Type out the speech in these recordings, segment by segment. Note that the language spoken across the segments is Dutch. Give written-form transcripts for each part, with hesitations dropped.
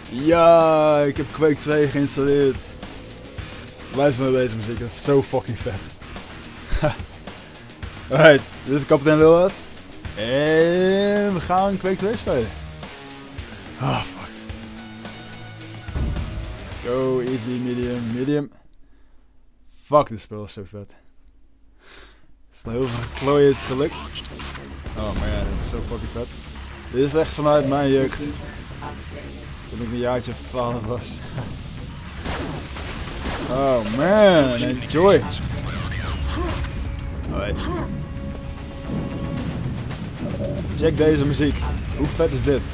Ja, ik heb Quake 2 geïnstalleerd. Luister naar deze muziek, dat is zo fucking vet. Alright, dit is kapitein Lillas. En we gaan Quake 2 spelen. Ah, fuck. Let's go, easy, medium, medium. Fuck, dit spel is zo vet. Het is nog heel veel klooien, is het gelukt. Oh man, dit is zo fucking vet. Dit is echt vanuit mijn jeugd. Toen ik een jaartje of 12 was. Oh man, enjoy. Alright. Check deze muziek. Hoe vet is dit?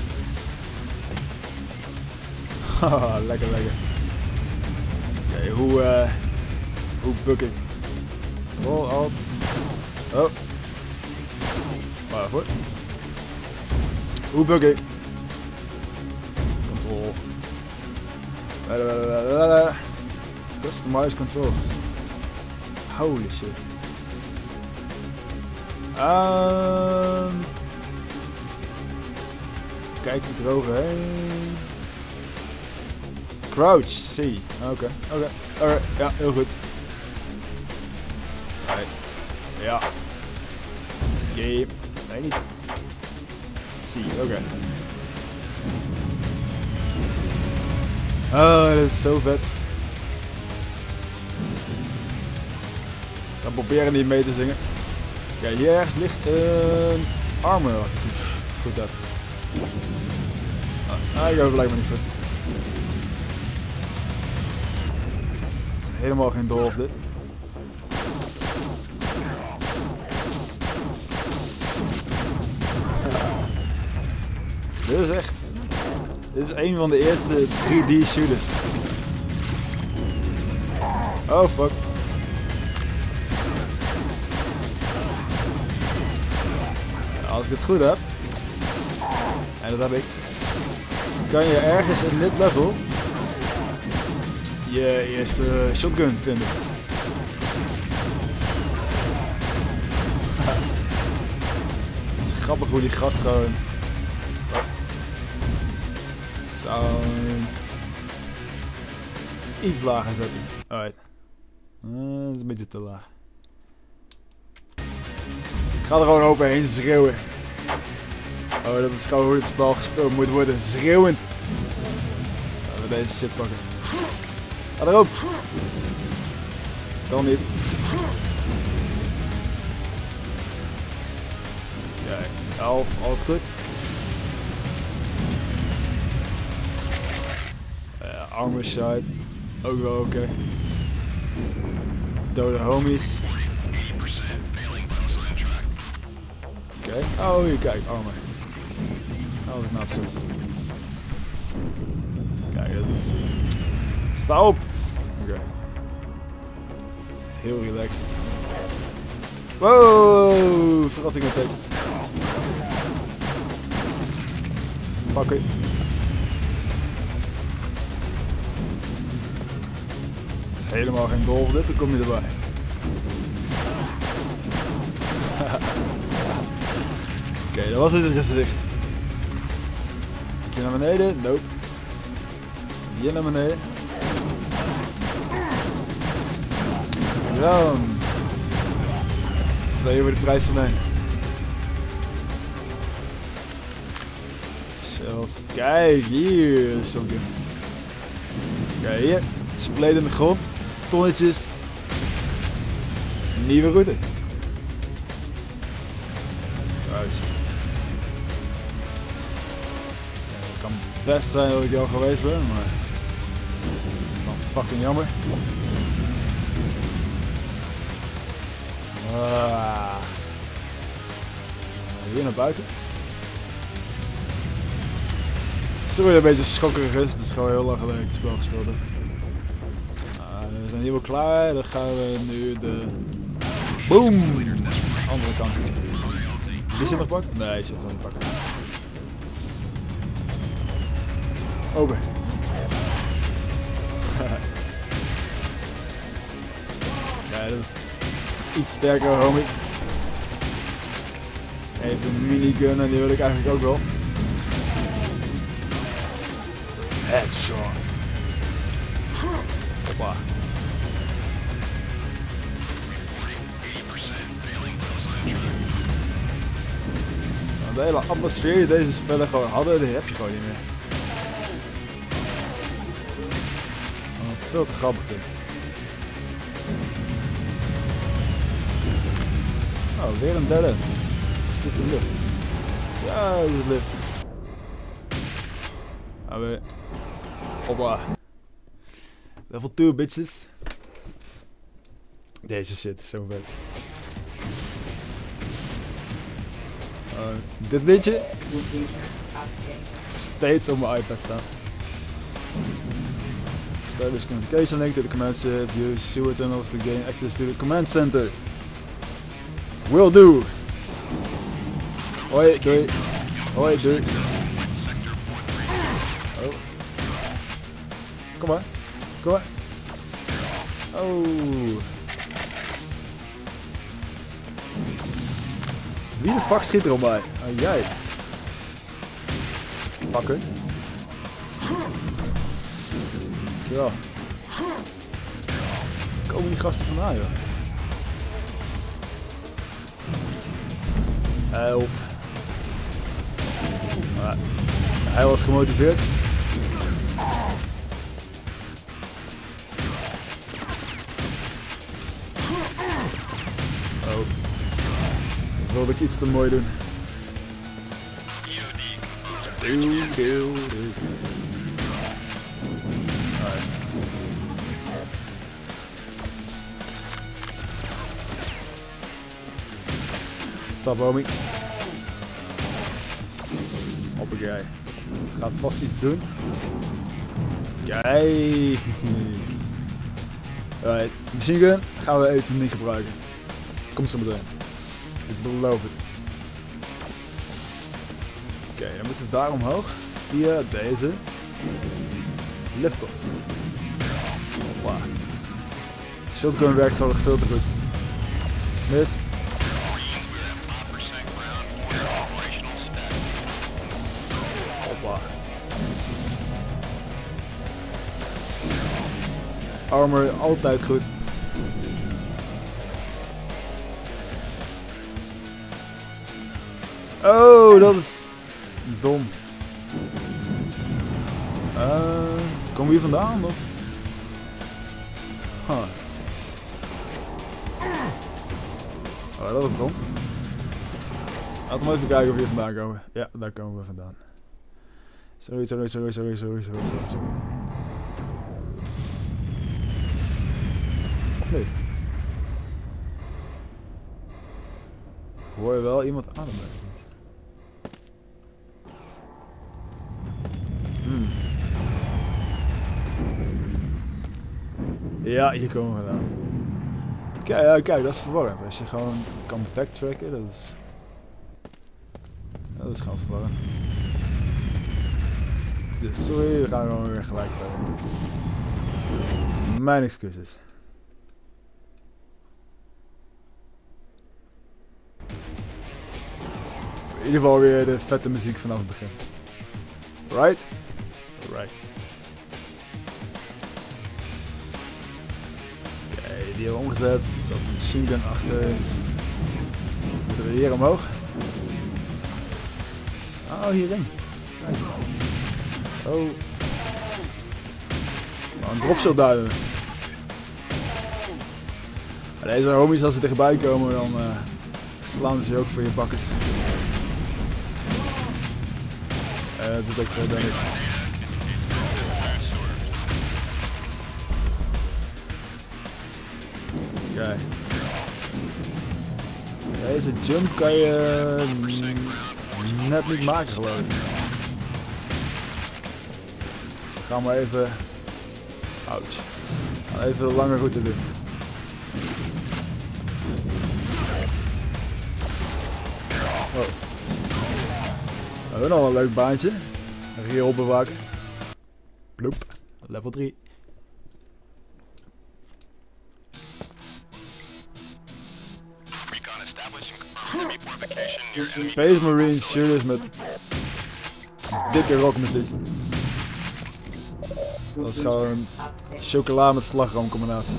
Haha, lekker, lekker. Oké, hoe buk ik? Control, alt. Oh. Waarvoor? Hoe buk ik? Control. Customize controls. Holy shit. Kijk het eroverheen. Crouch, C. Oké. Alright, ja, heel goed. Alright. Ja. Game. Nee, niet. C, oké. Oh, dit is zo vet. Ik ga proberen niet mee te zingen. Oké, hier ergens ligt een armor als ik het goed heb. Ah, ik heb het blijkbaar niet goed. Het is helemaal geen dolf dit. Dit is echt... Dit is een van de eerste 3D shooters. Oh fuck. Als ik het goed heb, en dat heb ik, kan je ergens in dit level je eerste shotgun vinden. Het is grappig hoe die gast gewoon sound iets lager zetten. Alright. Dat is een beetje te laag. Ik ga er gewoon overheen schreeuwen. Oh, dat is gewoon hoe het spel gespeeld moet worden. Schreeuwend. Laten we deze shit pakken. Ga erop. Dan niet. Kijk, 11, altijd goed. Armor side. Ook wel oké. Dode homies. Oké. Oh, hier kijk, armor. Altijd naar het zoeken. Kijk, dat is... Sta op! Oké. Heel relaxed. Wow! Verrassing attack. Fuck it. Het is helemaal geen dolf dit, dan kom je erbij. Oké, dat was dus een gezicht. Hier naar beneden? Nope. Hier naar beneden. Dan. 2 over de prijs van 1. Shells. Kijk, hier is shotgun. Kijk, hier. Spleet in de grond. Tonnetjes. Nieuwe route. Thuis. Het kan best zijn dat ik al geweest ben, maar dat is dan fucking jammer. Hier naar buiten. Sorry dat het een beetje schokkerig is, het is gewoon heel lang geleden dat ik het spel gespeeld heb. We zijn hier wel klaar, dan gaan we nu de... Boom! Andere kant. Die zit nog pakken? Nee, die zit nog niet pakken. Open. Ja, dat is iets sterker, homie. Even een minigun en die wil ik eigenlijk ook wel. Headshot. Hoppa. De hele atmosfeer die deze spellen gewoon hadden, die heb je gewoon niet meer. Gewoon veel te grappig dit. Oh, weer een dead end. Is dit de lift? Ja, dit is de lift. Ah, weer. Hoppa. Level 2 bitches. Deze shit is zo vet. Dit liedje steeds op mijn iPad staan. Establish communication link to the command chip. Use sewer tunnels to gain access to the command center. Will do. Hoi, doei. Hoi, doei. Oh. Kom maar. Kom maar. Oh. Wie de fuck schiet er op mij? Ah, jij. Fucker. Dankjewel. Komen die gasten vandaan, joh? 11. Maar hij was gemotiveerd. Oh. Wilde ik iets te mooi doen. What's up, homie? Hoppakee. Het gaat vast iets doen. Kijk. Alright, machine gun gaan we even niet gebruiken. Kom zo meteen. Ik beloof het. Oké, dan moeten we daar omhoog. Via deze lifters. Hoppa. Shotgun werkt gewoon veel te goed. Mis. Hoppa. Armor altijd goed. Oh, dat is dom. Komen we hier vandaan of? Huh. Oh, dat was dom. Laten we even kijken of we hier vandaan komen. Ja, daar komen we vandaan. Sorry. Of niet? Hoor je wel iemand ademen? Ja, hier komen we vandaan. Kijk, dat is verwarrend. Als je gewoon kan backtracken, dat is gewoon verwarrend. Dus sorry, we gaan gewoon weer gelijk verder. Mijn excuses. In ieder geval weer de vette muziek vanaf het begin. Right? Right. Oké, die hebben we omgezet. Er zat een machine gun achter. Moeten we hier omhoog? Oh, hierin. Kijk. Oh. Nou, een dropshot duiden. Deze homies, als ze dichtbij komen, dan slaan ze ook voor je bakkers. Dat doet ook veel damage. Kijk. Deze jump kan je net niet maken, geloof ik. Dus we gaan maar even... Ouch. We gaan even een lange route doen. Oh. We hebben nog een leuk baantje. Riool bewaken. Ploep. Level 3. Space Marine shooters met dikke rockmuziek. Dat is gewoon chocola met slagroom combinatie.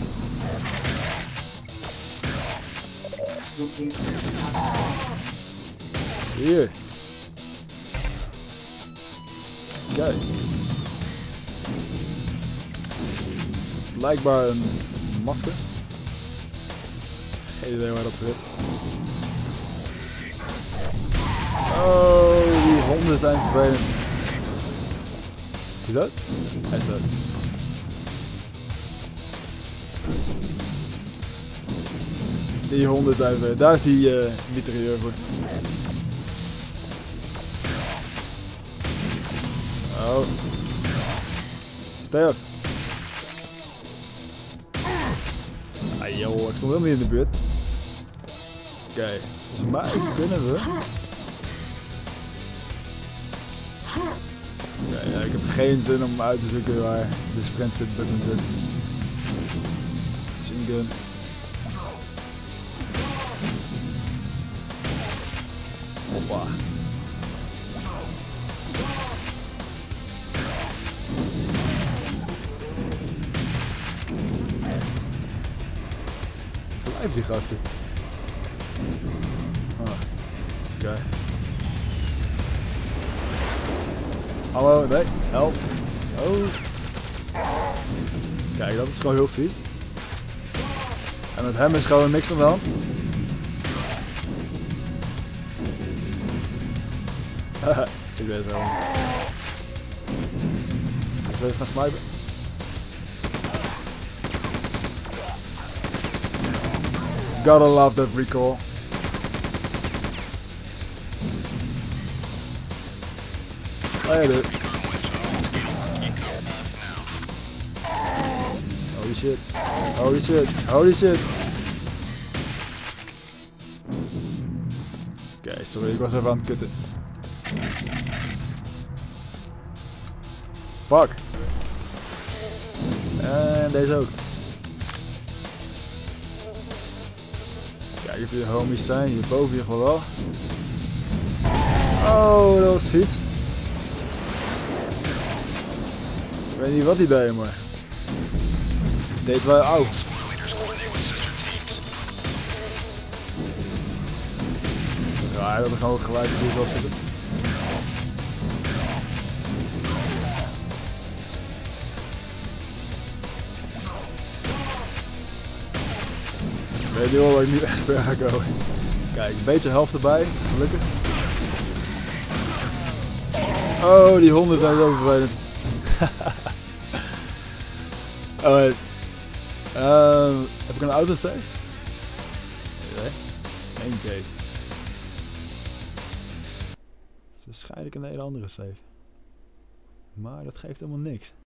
Hier. Kijk. Blijkbaar een masker. Geen idee waar dat voor is. Oh, die honden zijn vervelend. Is hij dood? Hij is dood. Die honden zijn vervelend. Daar is die mitrailleur voor. Oh. Sterf. Ah joh, ik stond helemaal niet in de buurt. Oké, volgens mij kunnen we. Ja, ik heb geen zin om uit te zoeken waar de sprint button zit. Machine gun. Hoppa. Blijf die gasten. Oh, oké. Hallo, nee, helft. Oh. Kijk, dat is gewoon heel vies. En met hem is gewoon niks aan de hand. Check deze wel. Zal ik eens even gaan snipen? Gotta love that recall. Hey dude. Holy shit. Holy shit. Holy shit. Oké, sorry, ik was even aan het kutten. Pak. En deze ook. Kijk of hier homies zijn, hierboven hier gewoon wel. Oh, dat was vies. Ik weet niet wat die deed, maar het deed wel auw. Raar dat er gewoon gelijk vuur op zitten. Ik weet nu al dat ik niet echt ver ga komen. Kijk, een beetje helft erbij, gelukkig. Oh, die honden zijn zo vervelend. Alright. Heb ik een autosave? Nee. Eén gate. Dat is waarschijnlijk een hele andere save. Maar dat geeft helemaal niks.